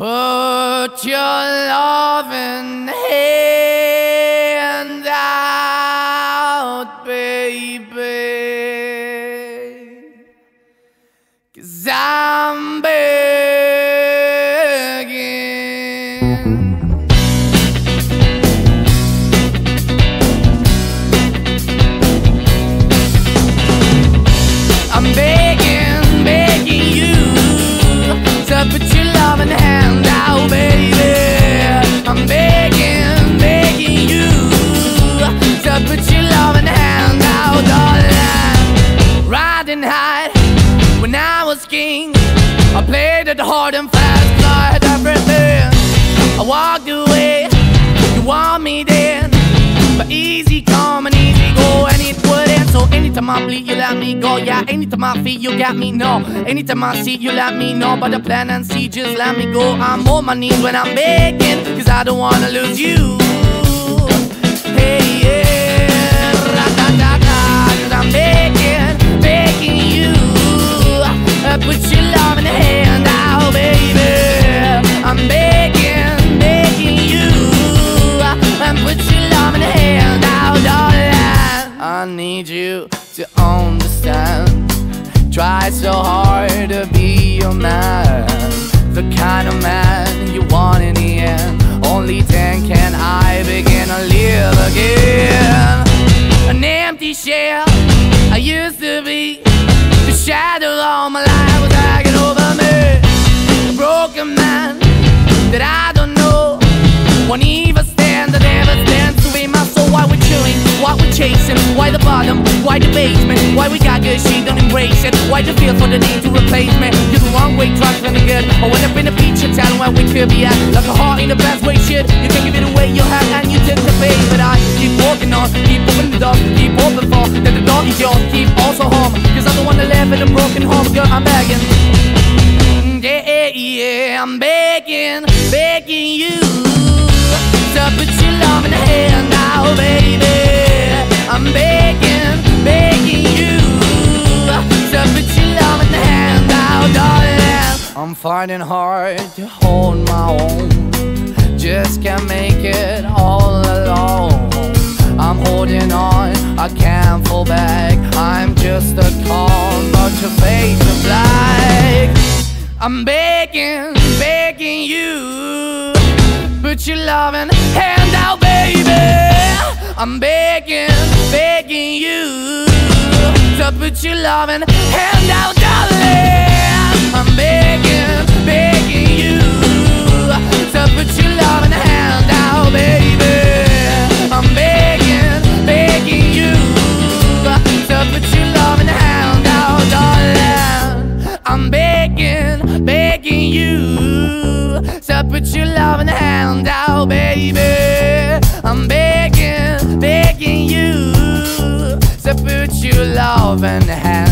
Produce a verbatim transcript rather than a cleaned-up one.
Put your loving hand out, baby, 'cause I'm begging. I'm begging, begging you to put your loving hand out, baby. I'm begging, begging you to put your loving hand out, darling. Riding high when I was king, I played it hard and fast, 'cause I had everything. I walked away, you want me then, but easy come and easy go, and it wouldn't. So anytime I bleed, you let me go. Yeah, anytime I feel, you got me, no. Anytime I see, you let me know. But the plan and see, just let me go. I'm on my knees when I'm begging, 'cause I don't wanna lose you. Hey, yeah, ratatata, 'cause I'm begging, begging you, uh, put your love in the hand out, baby. I'm begging, begging you, uh, and put your love in the hand out, darling. I need you to understand. Try so hard to be your man, the kind of man you want in the end. Only then can I begin to live again. An empty shell I used to be, the shadow all my life was hanging over me. A broken man that I don't know, won't even stand, that never stands to be my soul. Why we're chewing, why we're chasing, why the bottom, why the basement, why we got good, she don't embrace it, why the feel for the need to replace me. You're the wrong way, trying to be good. I went up in the feature, telling where we could be at, like a heart in the best way, shit. You can give it away, you have, and you took the bait. But I keep walking on, keep opening the door, keep open for, that the door is yours, keep also home, 'cause I'm the one that live in a broken home. Girl, I'm begging, yeah, yeah, I'm begging, begging you to put your love in the hand now, baby. I'm begging, begging you to put your love in the hand now, darling. I'm finding hard to hold my own, just can't make it all alone. I'm holding on, I can't fall back, I'm just a call, but your face is black. I'm begging, begging you, put your loving hand out, baby. I'm begging, begging you to put your loving hand out, darling. I'm begging, begging you to put your loving hand out, baby. I'm begging, begging you to put your loving hand out, darling. I'm begging, begging you to put your loving hand out, baby. I'm begging, begging you to put your loving hand